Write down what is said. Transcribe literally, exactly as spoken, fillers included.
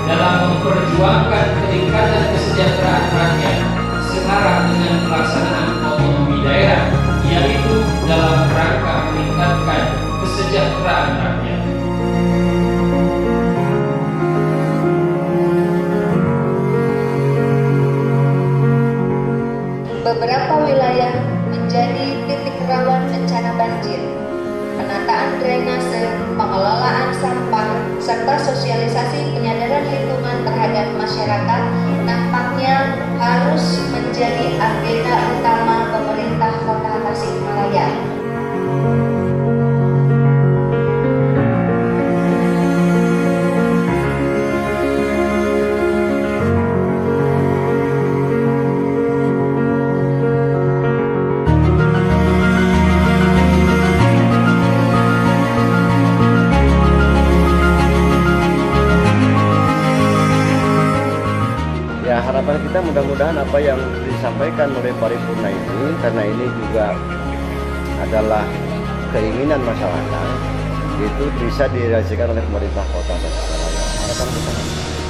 dalam memperjuangkan peningkatan kesejahteraan rakyat searah dengan pelaksanaan otonomi daerah, yaitu dalam rangka meningkatkan kesejahteraan rakyat. Beberapa wilayah menjadi titik rawan bencana banjir. Penataan drainase, pengelolaan sampah, serta sosialisasi penyadaran lingkungan terhadap masyarakat nampaknya harus menjadi agenda utama pemerintah Kota Tasikmalaya. Ya, harapan kita mudah-mudahan apa yang disampaikan oleh paripurna ini, karena ini juga adalah keinginan masyarakat, itu bisa direalisasikan oleh pemerintah Kota Tasikmalaya. Harapan kita.